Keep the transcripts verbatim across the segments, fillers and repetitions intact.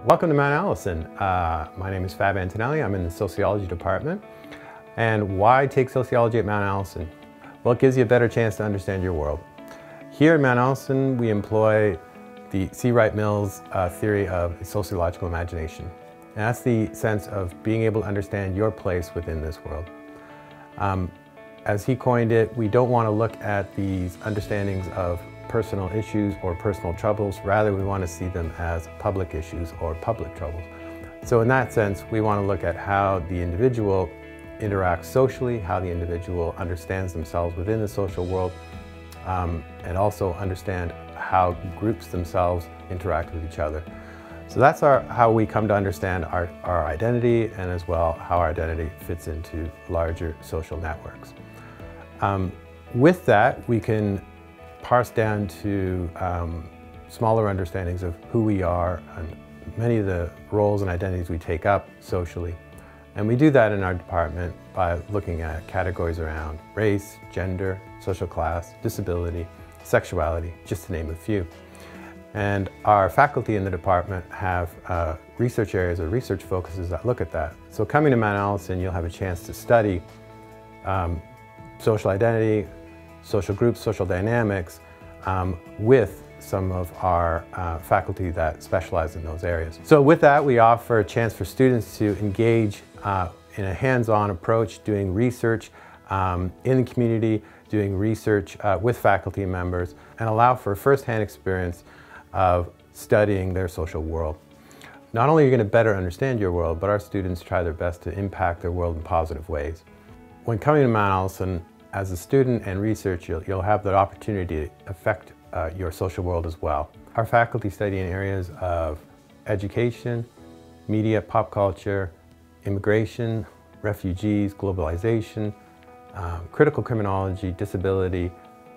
Welcome to Mount Allison. Uh, my name is Fab Antonelli. I'm in the Sociology department. And why take sociology at Mount Allison? Well, it gives you a better chance to understand your world. Here at Mount Allison, we employ the C. Wright Mills uh, theory of sociological imagination. And that's the sense of being able to understand your place within this world. Um, as he coined it, we don't want to look at these understandings of personal issues or personal troubles. Rather, we want to see them as public issues or public troubles. So in that sense, we want to look at how the individual interacts socially, how the individual understands themselves within the social world, um, and also understand how groups themselves interact with each other. So that's our, how we come to understand our, our identity, and as well how our identity fits into larger social networks. Um, with that, we can parse down to um, smaller understandings of who we are and many of the roles and identities we take up socially. And we do that in our department by looking at categories around race, gender, social class, disability, sexuality, just to name a few. And our faculty in the department have uh, research areas or research focuses that look at that. So coming to Mount Allison, you'll have a chance to study um, social identity, social groups, social dynamics, um, with some of our uh, faculty that specialize in those areas. So with that, we offer a chance for students to engage uh, in a hands-on approach, doing research um, in the community, doing research uh, with faculty members, and allow for a first-hand experience of studying their social world. Not only are you going to better understand your world, but our students try their best to impact their world in positive ways. When coming to Mount Allison, as a student and researcher, you'll, you'll have the opportunity to affect uh, your social world as well. Our faculty study in areas of education, media, pop culture, immigration, refugees, globalization, um, critical criminology, disability,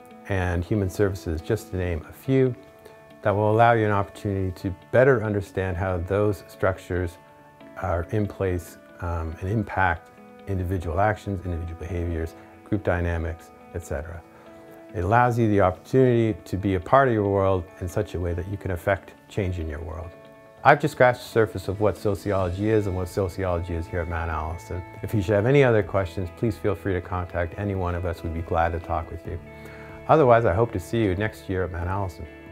and human services, just to name a few, that will allow you an opportunity to better understand how those structures are in place um, and impact individual actions, individual behaviors, group dynamics, et cetera. It allows you the opportunity to be a part of your world in such a way that you can affect change in your world. I've just scratched the surface of what sociology is and what sociology is here at Mount Allison. If you should have any other questions, please feel free to contact any one of us. We'd be glad to talk with you. Otherwise, I hope to see you next year at Mount Allison.